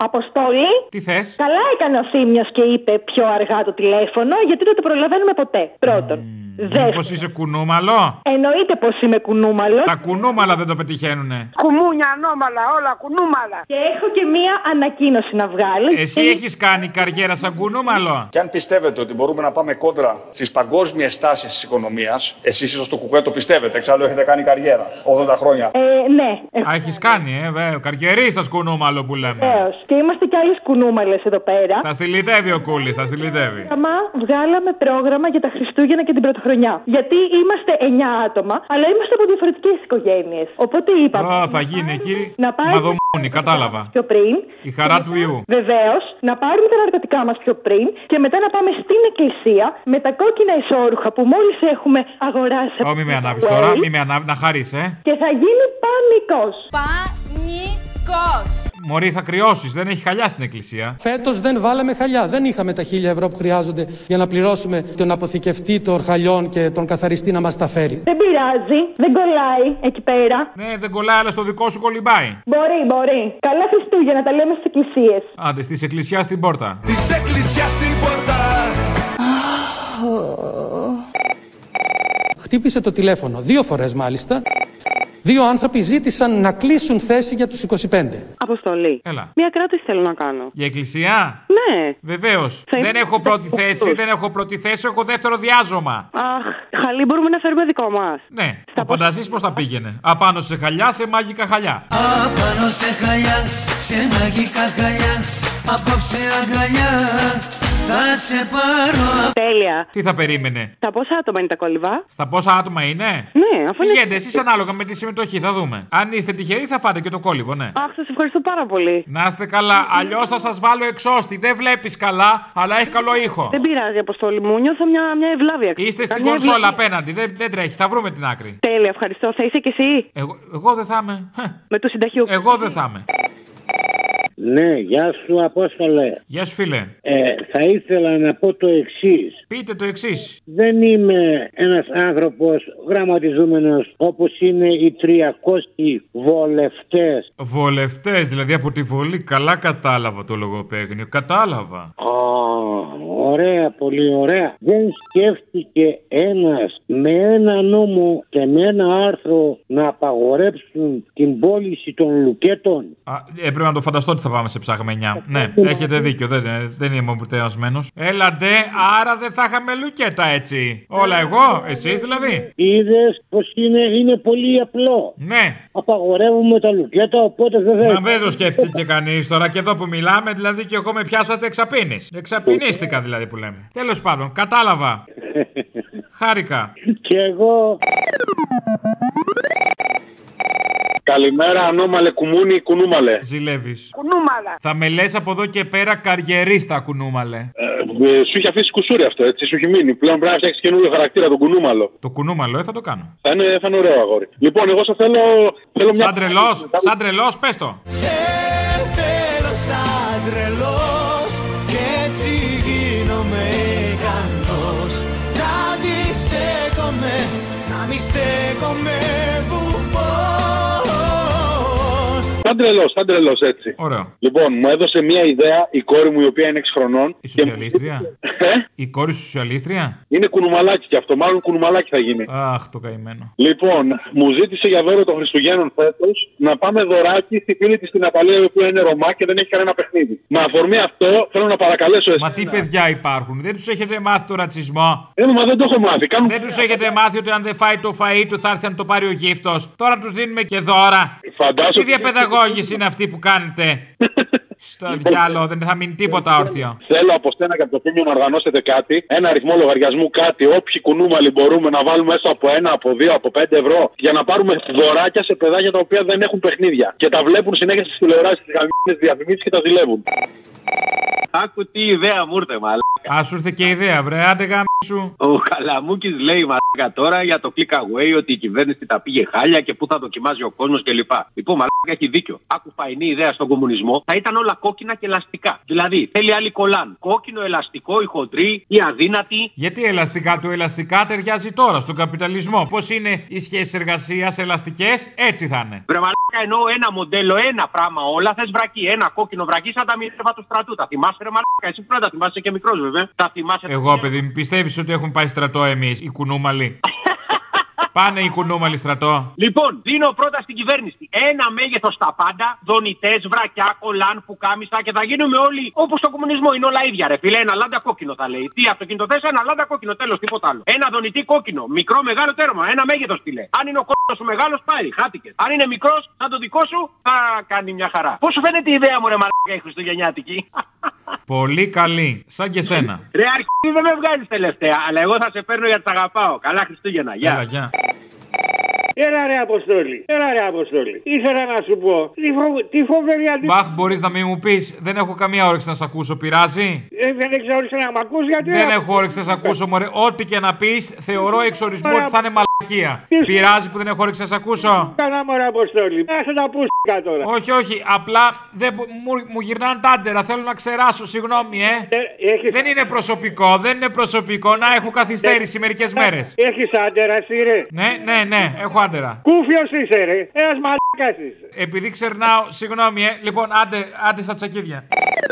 Αποστόλη. Τι θες? Καλά έκανε ο Θήμιος και είπε πιο αργά το τηλέφωνο, γιατί δεν το προλαβαίνουμε ποτέ. Πρώτον. Μήπως είσαι κουνούμαλο? Εννοείται πως είμαι κουνούμαλο. Τα κουνούμαλα δεν το πετυχαίνουνε. Κουμούνια, ανώμαλα, όλα κουνούμαλα. Και έχω και μία ανακοίνωση να βγάλω. Εσύ έχεις κάνει καριέρα σαν κουνούμαλο? Και αν πιστεύετε ότι μπορούμε να πάμε κόντρα στις παγκόσμιες τάσεις της οικονομίας, εσείς ίσως το κουκουέ το πιστεύετε, εξάλλου έχετε κάνει καριέρα 80 χρόνια. Ναι. Α, έχεις κάνει, βέβαια. Καριερίστας κουνούμαλο που λέμε. Βεβαίως. Και είμαστε κι άλλες κουνούμαλες εδώ πέρα. Τα στυλιτεύει ο Κούλης, τα στυλιτεύει. Βγάλαμε πρόγραμμα για τα Χριστούγεννα και την Πρωτοχρονιά. Γιατί είμαστε 9 άτομα, αλλά είμαστε από διαφορετικές οικογένειες. Οπότε είπαμε. Θα γίνει εκεί. Να πάρουμε. Μαδομούνι, κατάλαβα. Πιο πριν. Η χαρά του ιού. Βεβαίως, να πάρουμε τα ναρκωτικά μας πιο πριν και μετά να πάμε στην εκκλησία με τα κόκκινα ισόρουχα που μόλις έχουμε αγοράσει. Μη με ανάβεις τώρα, μη με ανάβεις, να χαρείς, Και θα γίνει πανικός. Πανικός. Μωρή, θα κρυώσεις, δεν έχει χαλιά στην εκκλησία. Φέτος δεν βάλαμε χαλιά. Δεν είχαμε τα 1.000 ευρώ που χρειάζονται για να πληρώσουμε τον αποθηκευτή των χαλιών και τον καθαριστή να μας τα φέρει. Δεν πειράζει, δεν κολλάει εκεί πέρα. Ναι, δεν κολλάει, αλλά στο δικό σου κολυμπάει. Μπορεί. Καλά Χριστούγεννα, τα λέμε στις εκκλησίες. Άντε, στις εκκλησιά στην πόρτα. Της εκκλησιά στην πόρτα. Χτύπησε το τηλέφωνο 2 φορές μάλιστα. 2 άνθρωποι ζήτησαν να κλείσουν θέση για τους 25. Αποστολή. Έλα. Μια κράτηση θέλω να κάνω. Για εκκλησία? Ναι. Βεβαίως. Δεν έχω πρώτη θέση, έχω δεύτερο διάζωμα. Αχ, χαλί μπορούμε να φέρουμε δικό μας. Ναι. Ο Πανταζής πώς θα πήγαινε? Απάνω σε χαλιά, σε μαγικά χαλιά. Απάνω σε χαλιά, σε μαγικά χαλιά. Απόψε αγκαλιά, θα σε πάρω. Τέλεια. Τι θα περίμενε? Στα πόσα άτομα είναι τα κολυβά? Στα πόσα άτομα είναι? Ναι, αφού είναι. Πηγαίνετε εσείς ανάλογα με τη συμμετοχή, θα δούμε. Αν είστε τυχεροί, θα φάτε και το κόλυβο, ναι. Αχ, σας ευχαριστώ πάρα πολύ. Να είστε καλά. Αλλιώς θα σας βάλω εξώστη. Δεν βλέπεις καλά, αλλά έχει καλό ήχο. Δεν πειράζει, Αποστόλη μου. Νιώθω μια ευλάβεια. Είστε στην κονσόλα απέναντι. Δεν τρέχει. Θα βρούμε την άκρη. Τέλεια, ευχαριστώ. Θα είσαι κι εσύ? Εγώ δεν θα είμαι. Με του συνταχιού. Εγώ δεν θα είμαι. Ναι, γεια σου Απόστολε. Γεια σου φίλε. Θα ήθελα να πω το εξής. Πείτε το εξής. Δεν είμαι ένας άνθρωπος γραμματιζόμενος όπως είναι οι 300 βολευτές. Βολευτές, δηλαδή από τη βολή. Καλά κατάλαβα το λογοπαίγνιο. Κατάλαβα. Ωραία, πολύ ωραία. Δεν σκέφτηκε ένας με ένα νόμο και με ένα άρθρο να απαγορέψουν την πώληση των λουκέτων? Έπρεπε να το φανταστώ ότι θα πάμε σε ψαγμενιά. Ναι, έχετε δίκιο, δεν είμαι αποτελεσμένος. Έλαντε, άρα δεν θα είχαμε λουκέτα έτσι. Όλα εγώ, εσείς δηλαδή. Είδες πως είναι πολύ απλό. Ναι. Απαγορεύουμε τα λουκέτα, οπότε δεν θα... Δεν το σκέφτηκε κανείς τώρα και εδώ που μιλάμε, δηλαδή και εγώ με πιάσατε εξαπίνης. Εξαπινίστηκα δηλαδή που λέμε. Τέλος πάντων, κατάλαβα. Χάρηκα. Και εγώ... Καλημέρα, ανώμαλε κουμούνι, κουνούμαλε. Ζηλεύεις. Κουνούμαλα. Θα με λες από εδώ και πέρα καριερίστα, κουνούμαλε. Σου είχε αφήσει κουσούρι αυτό, έτσι, σου έχει μείνει. Πλέον πρέπει να φτιάξει καινούριο χαρακτήρα, τον κουνούμαλο. Το κουνούμαλο, θα το κάνω. Θα είναι ωραίο αγόρι. Λοιπόν, εγώ σε θέλω μια. Σαν τρελός, πες το. Σε θέλω σαν τρελός και έτσι γίνομαι ικανός. Να αντιστέκομαι, να μη στέκομαι Σαν τρελός, έτσι. Ωραίο. Λοιπόν, μου έδωσε μια ιδέα η κόρη μου, η οποία είναι 6 χρονών. Η σοσιαλίστρια. Η κόρη σου σοσιαλίστρια. Είναι κουνουμαλάκι κι αυτό, μάλλον κουνουμαλάκι θα γίνει. Αχ, το καημένο. Λοιπόν, μου ζήτησε για δώρο των Χριστουγέννων φέτος να πάμε δωράκι στη φίλη της την Ναταλία, η οποία είναι Ρωμά και δεν έχει κανένα παιχνίδι. Με αφορμή αυτό, θέλω να παρακαλέσω εσένα. Μα τι παιδιά υπάρχουν, δεν τους έχετε μάθει το ρατσισμό? Μα δεν το έχω μάθει. Δεν τους έχετε μάθει ότι αν δεν φάει το φαΐ του θα έρθει να το πάρει ο γύφτος? Τώρα τους δίνουμε και δώρα. Τι διαπαιδαγώγηση είναι αυτή που κάνετε? Στο διάλογο, δεν θα μείνει τίποτα όρθιο. Θέλω από στένα και από το Θήμιο να οργανώσετε κάτι, ένα αριθμό λογαριασμού, κάτι. Όποιοι κουνούμαλοι μπορούμε να βάλουμε έστω από 1, από 2, από 5 ευρώ για να πάρουμε δωράκια σε παιδάκια τα οποία δεν έχουν παιχνίδια. Και τα βλέπουν συνέχεια στις τηλεοράσεις, στις γαμμένες διαφημίσεις και τα ζηλεύουν. Άκου τι ιδέα μου ήρθε, μάλλον. Α, σου ήρθε και ιδέα, βρε, άντε γάμισου. Ο Καλαμούκης λέει μαλάκα τώρα για το click away ότι η κυβέρνηση τα πήγε χάλια και πού θα δοκιμάζει ο κόσμος κλπ. Λοιπόν, μαλάκα έχει δίκιο. Άκου φαϊνή ιδέα στον κομμουνισμό, θα ήταν όλα κόκκινα και ελαστικά. Δηλαδή, θέλει άλλοι κολλάν. Κόκκινο, ελαστικό, η χοντρή, η αδύνατη. Γιατί ελαστικά, το ελαστικά ταιριάζει τώρα στον καπιταλισμό. Πώς είναι οι σχέσεις εργασίας ελαστικές, έτσι θα είναι. Βρε μαλάκα, εννοώ ένα μοντέλο, ένα πράγμα όλα. Θες βρακί, ένα κόκκινο βρακί σαν τα μήνυμα του στρατού. Τα θυμάσαι, ρε μαλάκα, εσύ πρώτα θυμάσαι και μικρός βέβαια. Τα θυμάσαι. Εγώ, παιδί μου, πιστεύεις ότι έχουν πάει στρατό εμείς, οι κουνούμαλοι? Πάνε οι κουνούμαλοι στρατό. Λοιπόν, δίνω πρώτα στην κυβέρνηση ένα μέγεθος στα πάντα, δονητές, βρακιά, κολάν, πουκάμισα και θα γίνουμε όλοι όπως στο κομμουνισμό. Είναι όλα ίδια, ρε φίλε. Ένα λάντα κόκκινο θα λέει. Τι αυτοκίνητο θες, ένα λάντα κόκκινο, τέλος, τίποτα άλλο. Ένα δονητή κόκκινο, μικρό, μεγάλο τέρμα, ένα μέγεθος τι λέει. Αν είναι ο κόκκινος σου μεγάλος, πάρει, χάθηκε. Αν είναι μικρός, σαν το δικό σου, θα κάνει μια χαρά. Πώς σου φαίνεται η ιδέα μου, ρε μαλάκα, η χριστουγεννιάτικη? Πολύ καλή, σαν και σένα. Ρε αρχή δεν με βγάλεις τελευταία, αλλά εγώ θα σε παίρνω γιατί σ' αγαπάω. Καλά Χριστούγεννα, γεια. Έλα, γεια. Έλα ρε Αποστόλη. Ήθελα να σου πω. Τι φοβερή αντίληψη. Μπαχ, μπορείς να μην μου πεις? Δεν έχω καμία όρεξη να σ' ακούσω, πειράζει? Δεν έχεις όρεξη να μ' ακούς γιατί. Δεν έχω όρεξη να σ' ακούσω, μωρέ. Ό,τι και να πεις, θεωρώ εξ ορισμού ότι θα είναι μαλακία. Πειράζει που δεν έχω όρεξη να σ' ακούσω? Καλά, μωρέ Αποστόλη. Άσε τα πούσικα τώρα. Όχι, απλά μου γυρνάνε τα άντερα. Θέλω να ξεράσω, συγγνώμη, Δεν είναι προσωπικό, να έχω καθυστέρηση μερικές μέρες. Έχεις άντερα, εσύ ρε? Ναι, έχω άντερα. Κούφιος είσαι, ρε. Ένας μαλάκας είσαι. Επειδή ξερνάω, συγγνώμη, λοιπόν, άντε στα τσακίδια.